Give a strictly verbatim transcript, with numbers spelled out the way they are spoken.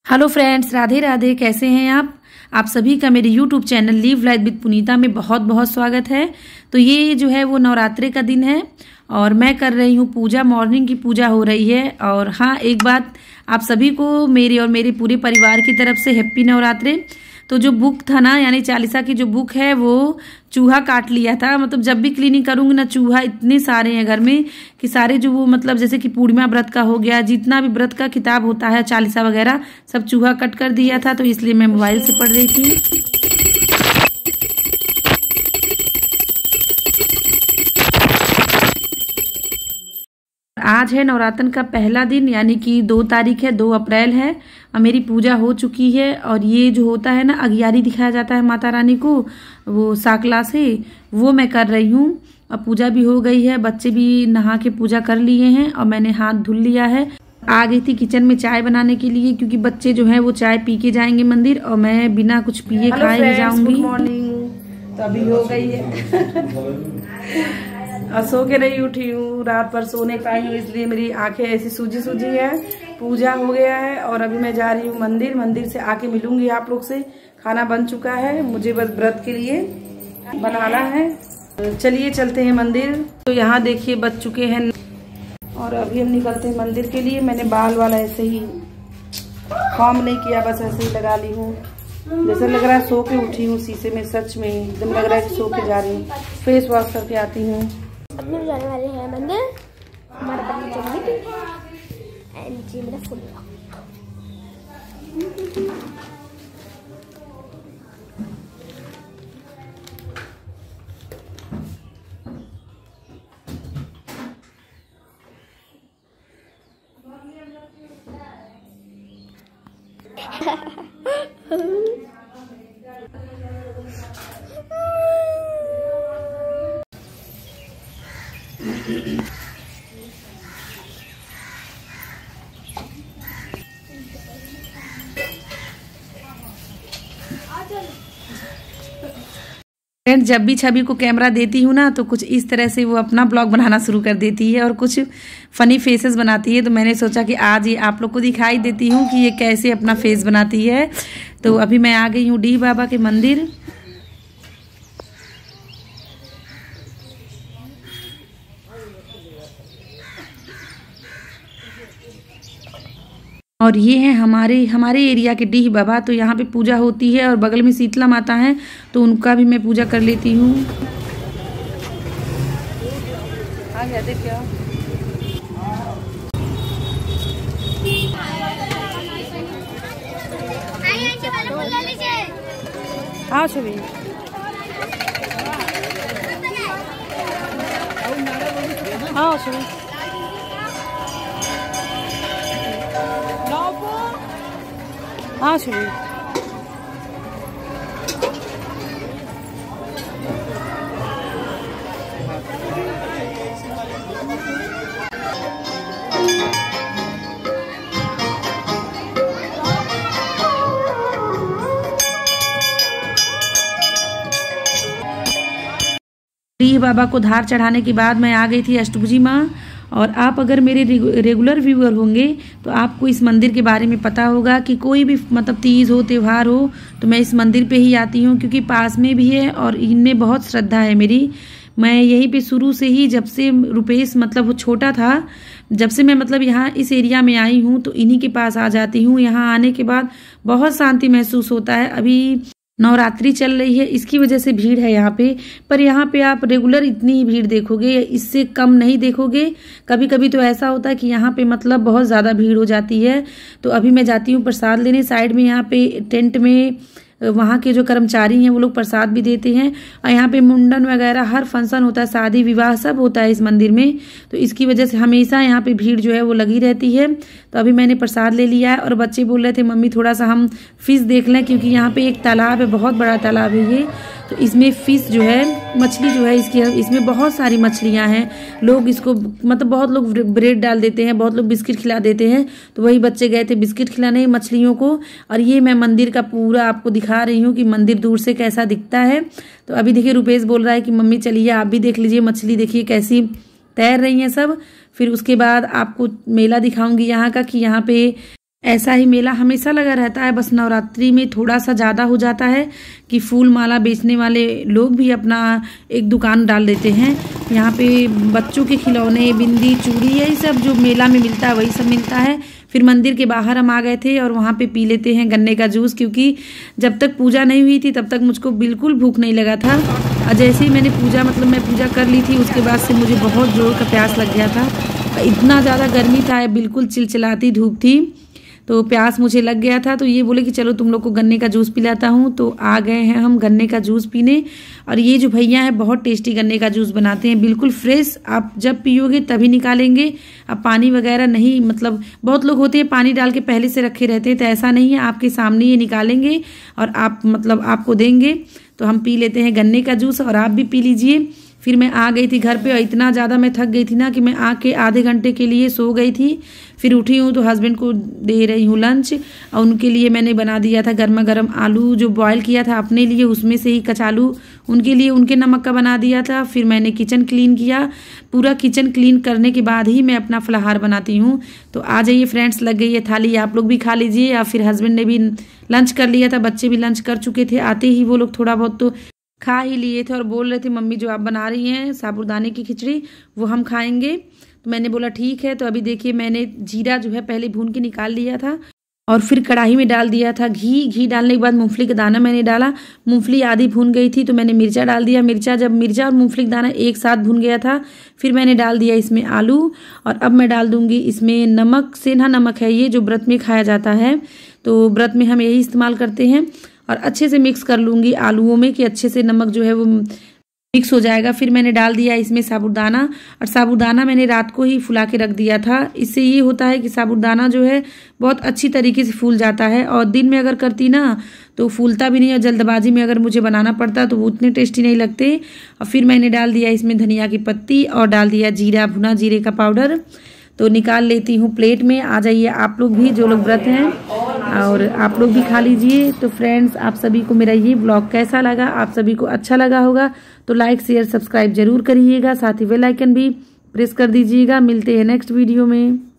Hello friends, Radhe Radhe. कैसे हैं आप आप सभी का मेरे YouTube channel live life with Punita में बहुत बहुत स्वागत है। तो ये जो है वो नवरात्रि का दिन है और मैं कर रही हूँ पूजा। मॉर्निंग की पूजा हो रही है। और हाँ, एक बात आप सभी को मेरे और मेरे पूरे परिवार की तरफ से हैप्पी नवरात्रि। तो जो बुक था ना, यानी चालीसा की जो बुक है वो चूहा काट लिया था। मतलब जब भी क्लीनिंग करूंगी ना, चूहा इतने सारे हैं घर में कि सारे जो वो मतलब जैसे कि पूर्णिमा व्रत का हो गया, जितना भी व्रत का किताब होता है चालीसा वगैरह, सब चूहा कट कर दिया था। तो इसलिए मैं मोबाइल से पढ़ रही थी। आज है नवरात्र का पहला दिन, यानी कि दो तारीख है, दो अप्रैल है। और मेरी पूजा हो चुकी है। और ये जो होता है ना, अगियारी दिखाया जाता है माता रानी को, वो साकला से, वो मैं कर रही हूँ। और पूजा भी हो गई है, बच्चे भी नहा के पूजा कर लिए हैं और मैंने हाथ धुल लिया है। आ गई थी किचन में चाय बनाने के लिए, क्योंकि बच्चे जो है वो चाय पी के जाएंगे मंदिर और मैं बिना कुछ पिए खाए ही जाऊंगी। Good morning. तो अभी हो गई है और सो के नहीं उठी हूँ, रात भर सोने पाई हूँ, इसलिए मेरी आंखें ऐसी सूजी सूजी है। पूजा हो गया है और अभी मैं जा रही हूँ मंदिर। मंदिर से आके मिलूंगी आप लोग से। खाना बन चुका है, मुझे बस व्रत के लिए बनाना है। चलिए चलते हैं मंदिर। तो यहाँ देखिए बज चुके हैं और अभी हम निकलते हैं मंदिर के लिए। मैंने बाल वाला ऐसे ही फॉर्म नहीं किया, बस ऐसे ही लगा ली हूँ। जैसे लग रहा है सो के उठी हूँ शीशे में, सच में एकदम लग रहा है कि सो के जा रही हूँ। फेस वॉश करके आती हूँ। अब हम जाने वाले हैं मंदिर। हमारा बच्चा चल गई एंड जी मेरा फुल फ्रेंड, जब भी छवि को कैमरा देती हूँ ना, तो कुछ इस तरह से वो अपना ब्लॉग बनाना शुरू कर देती है और कुछ फनी फेसेस बनाती है। तो मैंने सोचा कि आज ये आप लोग को दिखाई देती हूँ कि ये कैसे अपना फेस बनाती है। तो अभी मैं आ गई हूँ डी बाबा के मंदिर। और ये है हमारे हमारे एरिया के डीह बाबा। तो यहाँ पे पूजा होती है और बगल में शीतला माता है, तो उनका भी मैं पूजा कर लेती हूँ। आ गया देखिए। हाँ छवि, हाँ छवि, हाँ छवि। डीह बाबा को धार चढ़ाने के बाद मैं आ गई थी अष्टभुजी माँ। और आप अगर मेरे रेगुलर व्यूअर होंगे तो आपको इस मंदिर के बारे में पता होगा कि कोई भी मतलब तीज हो, त्यौहार हो, तो मैं इस मंदिर पे ही आती हूँ, क्योंकि पास में भी है और इनमें बहुत श्रद्धा है मेरी। मैं यहीं पे शुरू से ही, जब से रुपेश मतलब वो छोटा था, जब से मैं मतलब यहाँ इस एरिया में आई हूँ, तो इन्हीं के पास आ जाती हूँ। यहाँ आने के बाद बहुत शांति महसूस होता है। अभी नवरात्रि चल रही है, इसकी वजह से भीड़ है यहाँ पे। पर यहाँ पे आप रेगुलर इतनी ही भीड़ देखोगे, इससे कम नहीं देखोगे। कभी कभी तो ऐसा होता है कि यहाँ पे मतलब बहुत ज़्यादा भीड़ हो जाती है। तो अभी मैं जाती हूँ प्रसाद लेने। साइड में यहाँ पे टेंट में वहाँ के जो कर्मचारी हैं वो लोग प्रसाद भी देते हैं। और यहाँ पे मुंडन वगैरह हर फंक्शन होता है, शादी विवाह सब होता है इस मंदिर में। तो इसकी वजह से हमेशा यहाँ पे भीड़ जो है वो लगी रहती है। तो अभी मैंने प्रसाद ले लिया है और बच्चे बोल रहे थे मम्मी थोड़ा सा हम फिश देख लें, क्योंकि यहाँ पे एक तालाब है, बहुत बड़ा तालाब है ये। तो इसमें फिश जो है, मछली जो है, इसकी इसमें बहुत सारी मछलियाँ हैं। लोग इसको मतलब बहुत लोग ब्रेड डाल देते हैं, बहुत लोग बिस्किट खिला देते हैं। तो वही बच्चे गए थे बिस्किट खिलाने मछलियों को। और ये मैं मंदिर का पूरा आपको दिखा रही हूँ कि मंदिर दूर से कैसा दिखता है। तो अभी देखिए रुपेश बोल रहा है कि मम्मी चलिए आप भी देख लीजिए, मछली देखिए कैसी तैर रही हैं सब। फिर उसके बाद आपको मेला दिखाऊंगी यहाँ का, कि यहाँ पे ऐसा ही मेला हमेशा लगा रहता है, बस नवरात्रि में थोड़ा सा ज़्यादा हो जाता है कि फूल माला बेचने वाले लोग भी अपना एक दुकान डाल देते हैं। यहाँ पे बच्चों के खिलौने, बिंदी, चूड़ी, यही सब जो मेला में मिलता है वही सब मिलता है। फिर मंदिर के बाहर हम आ गए थे और वहाँ पे पी लेते हैं गन्ने का जूस, क्योंकि जब तक पूजा नहीं हुई थी तब तक मुझको बिल्कुल भूख नहीं लगा था। और जैसे ही मैंने पूजा मतलब मैं पूजा कर ली थी उसके बाद से मुझे बहुत जोर का प्यास लग गया था। इतना ज़्यादा गर्मी था, बिल्कुल चिलचिलाती धूप थी, तो प्यास मुझे लग गया था। तो ये बोले कि चलो तुम लोग को गन्ने का जूस पिलाता हूँ। तो आ गए हैं हम गन्ने का जूस पीने। और ये जो भैया हैं बहुत टेस्टी गन्ने का जूस बनाते हैं, बिल्कुल फ्रेश। आप जब पियोगे तभी निकालेंगे, अब पानी वगैरह नहीं, मतलब बहुत लोग होते हैं पानी डाल के पहले से रखे रहते हैं, तो ऐसा नहीं है, आपके सामने ये निकालेंगे और आप मतलब आपको देंगे। तो हम पी लेते हैं गन्ने का जूस और आप भी पी लीजिए। फिर मैं आ गई थी घर पे और इतना ज़्यादा मैं थक गई थी ना कि मैं आके आधे घंटे के लिए सो गई थी। फिर उठी हूँ तो हस्बैंड को दे रही हूँ लंच, और उनके लिए मैंने बना दिया था गर्मा गर्म आलू जो बॉयल किया था अपने लिए, उसमें से ही कचालू उनके लिए उनके नमक का बना दिया था। फिर मैंने किचन क्लीन किया, पूरा किचन क्लीन करने के बाद ही मैं अपना फलाहार बनाती हूँ। तो आ जाइए फ्रेंड्स, लग गई है थाली, आप लोग भी खा लीजिए। या फिर हस्बैंड ने भी लंच कर लिया था, बच्चे भी लंच कर चुके थे, आते ही वो लोग थोड़ा बहुत तो खा ही लिए थे और बोल रहे थे मम्मी जो आप बना रही हैं साबूदाने की खिचड़ी वो हम खाएंगे। तो मैंने बोला ठीक है। तो अभी देखिए मैंने जीरा जो है पहले भून के निकाल लिया था और फिर कढ़ाई में डाल दिया था घी। घी डालने के बाद मूंगफली का दाना मैंने डाला, मूंगफली आधी भून गई थी तो मैंने मिर्चा डाल दिया। मिर्चा जब मिर्चा और मूंगफली का दाना एक साथ भून गया था फिर मैंने डाल दिया इसमें आलू। और अब मैं डाल दूंगी इसमें नमक, सेंधा नमक है ये जो व्रत में खाया जाता है, तो व्रत में हम यही इस्तेमाल करते हैं। और अच्छे से मिक्स कर लूँगी आलूओं में कि अच्छे से नमक जो है वो मिक्स हो जाएगा। फिर मैंने डाल दिया इसमें साबूदाना, और साबूदाना मैंने रात को ही फुला के रख दिया था। इससे ये होता है कि साबूदाना जो है बहुत अच्छी तरीके से फूल जाता है, और दिन में अगर करती ना तो फूलता भी नहीं, और जल्दबाजी में अगर मुझे बनाना पड़ता तो वो उतने टेस्टी नहीं लगते। और फिर मैंने डाल दिया इसमें धनिया की पत्ती और डाल दिया जीरा, भुना जीरे का पाउडर। तो निकाल लेती हूँ प्लेट में। आ जाइए आप लोग भी जो लोग व्रत हैं, और आप लोग भी खा लीजिए। तो फ्रेंड्स, आप सभी को मेरा ये ब्लॉग कैसा लगा, आप सभी को अच्छा लगा होगा तो लाइक शेयर सब्सक्राइब जरूर करिएगा, साथ ही बेल आइकन भी प्रेस कर दीजिएगा। मिलते हैं नेक्स्ट वीडियो में।